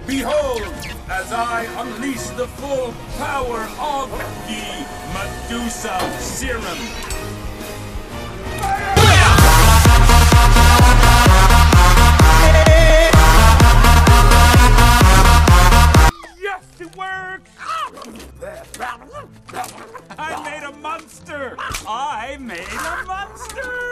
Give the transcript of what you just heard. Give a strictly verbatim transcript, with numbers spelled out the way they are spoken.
Behold, as I unleash the full power of the Medusa Serum. Yes, it works! I made a monster! I made a monster!